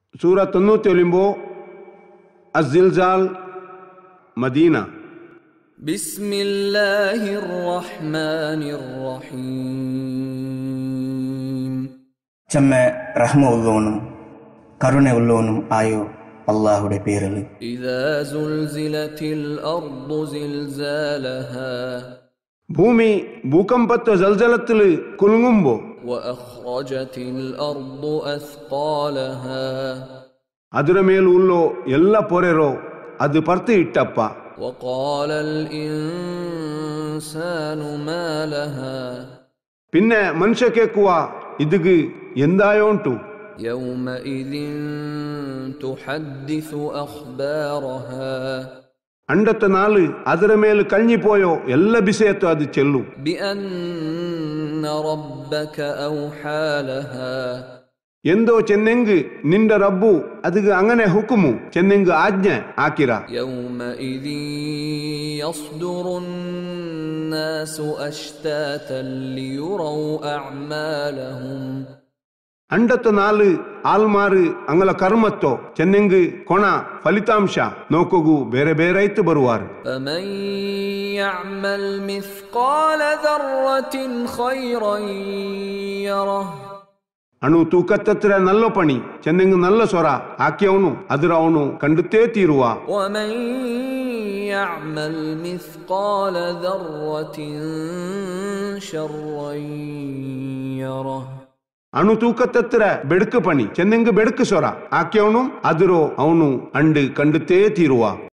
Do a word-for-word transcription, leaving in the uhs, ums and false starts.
സൂറ തൊണ്ണൂറ്റി ഒലിമ്പോ അസ്സിൽസാൽ മദീന. ബിസ്മില്ലാഹിർ റഹ്മാനിർ റഹീം. ചെമ്മ റഹ്മ ഉള്ളവനും കരുണ ഉള്ളവനും ആയോ അള്ളാഹുടെ പേരിൽ. ഇദാ സുൽസിലത്തിൽ അർദു സിൽസാലഹാ. ഭൂമി ഭൂകമ്പത്തെ സൽസലത്തിൽ കുലുങ്ങുമ്പോ. വഅഖ്റജത്തിൽ അർദു അസ്ഖാലഹാ. ಅದರ ಮೇಲೂ ಉಳ್ಳೋ ಎಲ್ಲ ಪೊರೆರೋ ಅದು ಪರ್ತಿ ಇಟ್ಟಪ್ಪ. വഖാലൽ ഇൻസാനു മാ ലഹാ. പിന്നെ മനുഷ്യ കേൾക്കുವ ഇതിക്ക് എന്തായോ ಉಂಟು. യൗമഇദിൻ തുഹദ്ദിസു അഖ്ബാറഹാ. അണ്ടത്തെ നാള് ಅದರ ಮೇಲೆ കഴിഞ്ഞിപ്പോയോ ಎಲ್ಲ ಬಿಸಿಯತ್ತು ಅದು ಚೆಲ್ಲು. ബിഅന്ന റബ്ബക ഔഹാ ലഹാ. എന്തോ ചെന്നെങ്ക് നിന്റെ റബ്ബു അതിക്ക് അങ്ങനെ ഹുക്കുമു ചെന്നെങ്ക് ആജ്ഞ ആക്കിര. യൗമഇദിൻ യസ്ദുറുൻ നാസു അശ്താതൻ ലിയുറൗ അഅ്മാലഹും. അണ്ടത്തെ നാള് ആൽമാറ് ಅಂಗಲ ಕರ್ಮತ್ತೋ ಚೆನ್ನೆಂಗ್ ಕೊಣ ಫಲಿತಾಂಶ ನೋಕೋಗು ಬೇರೆ ಬೇರೆ ಐತು ಬರುವಾರು. فمن يعمل مثقال ذرة خيرا يره. ಅಣು ತೂಕತ್ತತ್ರ ನಲ್ಲೋ ಪಣಿ ಚೆನ್ನೆಂಗ್ ನಲ್ಲ ಸ್ವರ ಹಾಕಿಯವನು ಅದರ ಅವನು ಕಂಡುತ್ತೇ ತೀರುವ. ومن يعمل مثقال ذرة شرا يره. ಅಣು ತೂಕತ್ತತ್ರ ಬೆಡಕು ಪಣಿ ಚೆನ್ನೆಂಗ್ ಬೆಡಕು ಸ್ವರ ಹಾಕಿಯವನು ಅದರೋ ಅವನು ಅಂಡು ಕಂಡುತ್ತೇ ತೀರುವ.